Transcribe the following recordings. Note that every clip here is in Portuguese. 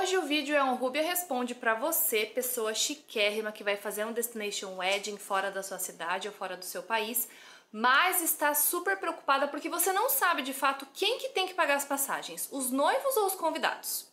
Hoje o vídeo é um Rúbia Responde para você, pessoa chiquérrima que vai fazer um Destination Wedding fora da sua cidade ou fora do seu país, mas está super preocupada porque você não sabe de fato quem que tem que pagar as passagens, os noivos ou os convidados.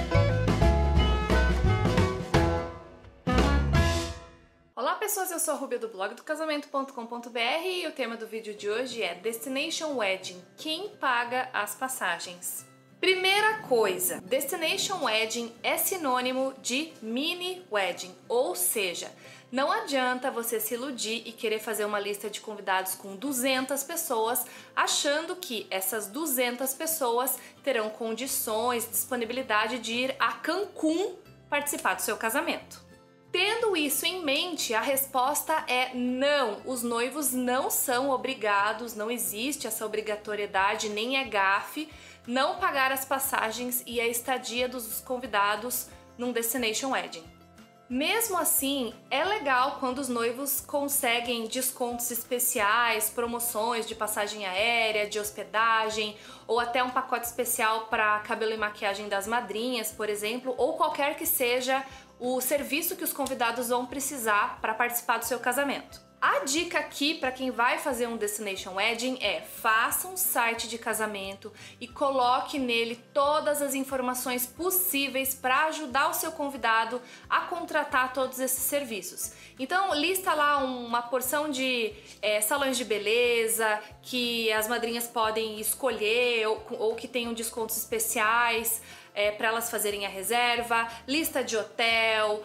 Olá pessoas, eu sou a Rúbia do blog do casamento.com.br e o tema do vídeo de hoje é Destination Wedding, quem paga as passagens? Primeira coisa, Destination Wedding é sinônimo de mini wedding, ou seja, não adianta você se iludir e querer fazer uma lista de convidados com 200 pessoas, achando que essas 200 pessoas terão condições, disponibilidade de ir a Cancún participar do seu casamento. Tendo isso em mente, a resposta é não. Os noivos não são obrigados, não existe essa obrigatoriedade, nem é gafe, não pagar as passagens e a estadia dos convidados num Destination Wedding. Mesmo assim, é legal quando os noivos conseguem descontos especiais, promoções de passagem aérea, de hospedagem, ou até um pacote especial para cabelo e maquiagem das madrinhas, por exemplo, ou qualquer que seja o serviço que os convidados vão precisar para participar do seu casamento. A dica aqui para quem vai fazer um Destination Wedding é: faça um site de casamento e coloque nele todas as informações possíveis para ajudar o seu convidado a contratar todos esses serviços. Então lista lá uma porção de salões de beleza que as madrinhas podem escolher ou que tenham descontos especiais para elas fazerem a reserva, lista de hotel,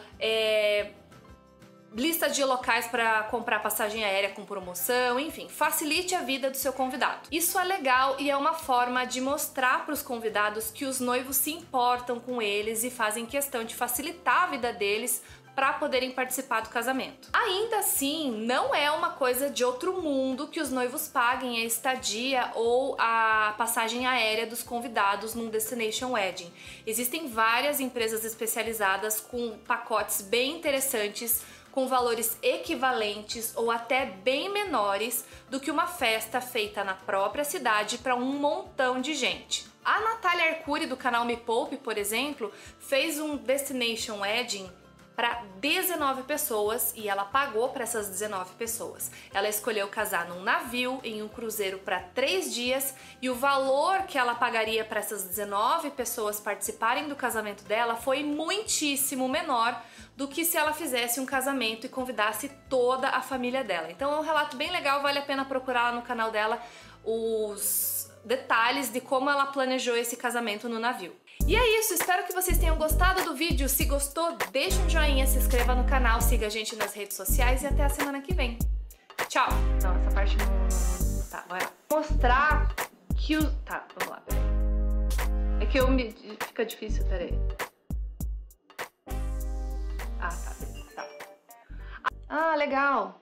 lista de locais para comprar passagem aérea com promoção, enfim, facilite a vida do seu convidado. Isso é legal e é uma forma de mostrar para os convidados que os noivos se importam com eles e fazem questão de facilitar a vida deles para poderem participar do casamento. Ainda assim, não é uma coisa de outro mundo que os noivos paguem a estadia ou a passagem aérea dos convidados num Destination Wedding. Existem várias empresas especializadas com pacotes bem interessantes, com valores equivalentes ou até bem menores do que uma festa feita na própria cidade para um montão de gente. A Natália Arcuri do canal Me Poupe, por exemplo, fez um Destination Wedding para 19 pessoas e ela pagou para essas 19 pessoas. Ela escolheu casar num navio, em um cruzeiro para 3 dias e o valor que ela pagaria para essas 19 pessoas participarem do casamento dela foi muitíssimo menor do que se ela fizesse um casamento e convidasse toda a família dela. Então é um relato bem legal, vale a pena procurar lá no canal dela os detalhes de como ela planejou esse casamento no navio. E é isso, espero que vocês tenham gostado do vídeo. Se gostou, deixa um joinha, se inscreva no canal, siga a gente nas redes sociais e até a semana que vem. Tchau! Não, essa parte não... Tá, vai mostrar que o... Tá, vamos lá, peraí. É que fica difícil, peraí. Ah, tá, beleza, tá. Ah, legal!